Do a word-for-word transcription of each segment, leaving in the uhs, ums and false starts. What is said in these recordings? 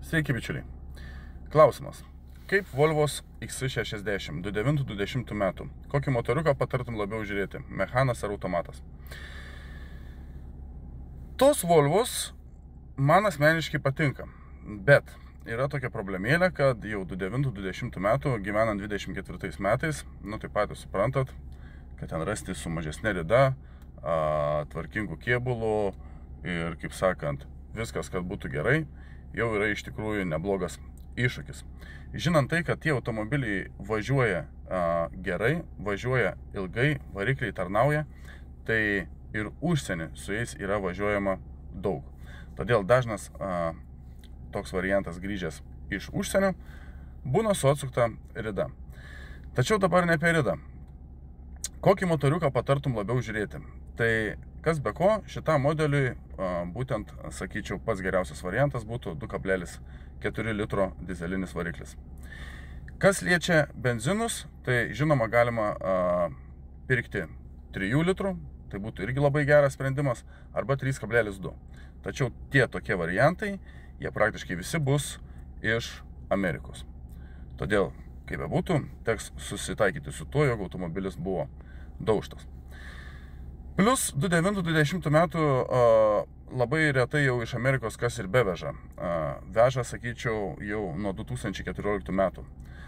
Sveiki, bičiuliai. Klausimas. Kaip Volvos X C šešiasdešimt du devintų du dešimtų metų? Kokį motoriuką patartum labiau žiūrėti? Mechanas ar automatas? Tos Volvos man asmeniškai patinka, bet yra tokia problemėlė, kad jau du devintų du dešimtų metų, gyvenant dvidešimt ketvirtais metais, nu taip pat suprantat, kad ten rasti su mažesnė rida, a, tvarkingų kėbulų ir, kaip sakant, viskas, kad būtų gerai, jau yra iš tikrųjų neblogas iššūkis. Žinant tai, kad tie automobiliai važiuoja a, gerai, važiuoja ilgai, varikliai tarnauja, tai ir užsienį su jais yra važiuojama daug. Todėl dažnas a, toks variantas grįžęs iš užsienio būna su atsukta rida. Tačiau dabar ne apie ridą. Kokį motoriuką patartum labiau žiūrėti? Tai kas be ko, šitam modeliui a, būtent, sakyčiau, pats geriausias variantas būtų du kablelis keturi litro dizelinis variklis. Kas liečia benzinus, tai žinoma galima a, pirkti trijų litrų, tai būtų irgi labai geras sprendimas, arba trys kablelis du. Tačiau tie tokie variantai, jie praktiškai visi bus iš Amerikos. Todėl, kaip bebūtų, teks susitaikyti su tuo, jog automobilis buvo daužtas. Plus du devintų du dešimtų metų a, labai retai jau iš Amerikos kas ir beveža. A, veža, sakyčiau, jau nuo du tūkstančiai keturioliktų metų.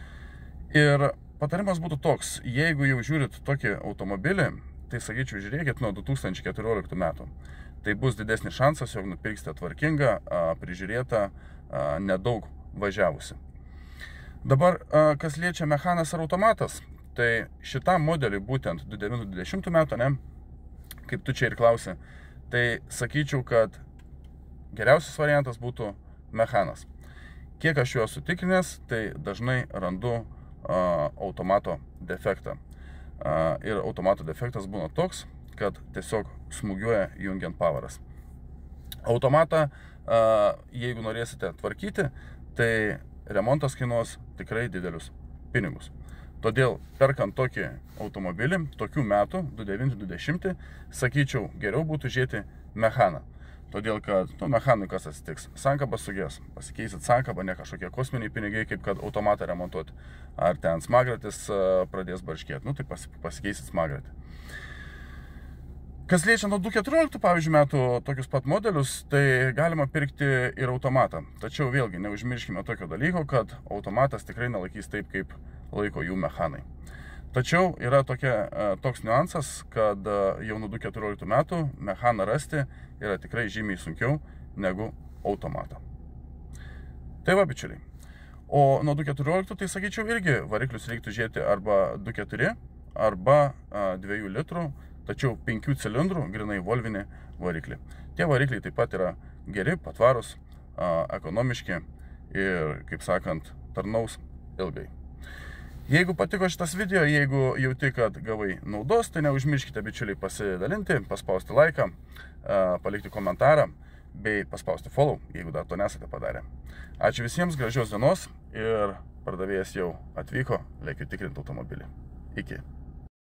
Ir patarimas būtų toks, jeigu jau žiūrit tokį automobilį, tai sakyčiau, žiūrėkit nuo du tūkstančiai keturioliktų metų. Tai bus didesnis šansas, jog nupirksite tvarkingą, a, prižiūrėtą, a, nedaug važiavusi. Dabar, a, kas liečia mechanas ar automatas, tai šitam modeliui būtent du devintų du dešimtų metų, ne, kaip tu čia ir klausi, tai sakyčiau, kad geriausias variantas būtų mechanas. Kiek aš juos sutikrinęs, tai dažnai randu a, automato defektą. A, ir automato defektas būna toks, kad tiesiog smūgiuoja jungiant pavaras. Automatą, a, jeigu norėsite tvarkyti, tai remontas kainuos tikrai didelius pinigus. Todėl, perkant tokį automobilį, tokių metų, du devintų du dešimtų, sakyčiau, geriau būtų žiūrėti mechaną. Todėl, kad nu, mechanui kas atsitiks? Sankabas sugės, pasikeisit sankabą, ne kažkokie kosminiai pinigai, kaip kad automatą remontuoti. Ar ten smagratis pradės barškėti, nu tai pasikeisit smagratį. Kas liečia nuo du keturioliktų, pavyzdžiui, metų tokius pat modelius, tai galima pirkti ir automatą. Tačiau vėlgi, neužmirškime tokio dalyko, kad automatas tikrai nelaikys taip, kaip laiko jų mechanai. Tačiau yra tokia, toks niuansas, kad jau nuo du keturioliktų metų mechaną rasti yra tikrai žymiai sunkiau negu automatą. Tai va, bičiuliai. O nuo du keturioliktų, tai sakyčiau, irgi variklius reiktų žiūrėti arba du keturi, arba dviejų litrų, tačiau penkių cilindrų, grinai volvinį variklį. Tie varikliai taip pat yra geri, patvarus, ekonomiški ir, kaip sakant, tarnaus ilgai. Jeigu patiko šitas video, jeigu jauti, kad gavai naudos, tai neužmirškite, bičiuliai, pasidalinti, paspausti laiką, palikti komentarą bei paspausti follow, jeigu dar to nesate padarę. Ačiū visiems, gražios dienos ir pardavėjas jau atvyko, reikia tikrinti automobilį. Iki.